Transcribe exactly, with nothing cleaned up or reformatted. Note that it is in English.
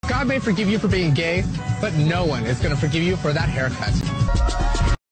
God may forgive you for being gay, but no one is going to forgive you for that haircut.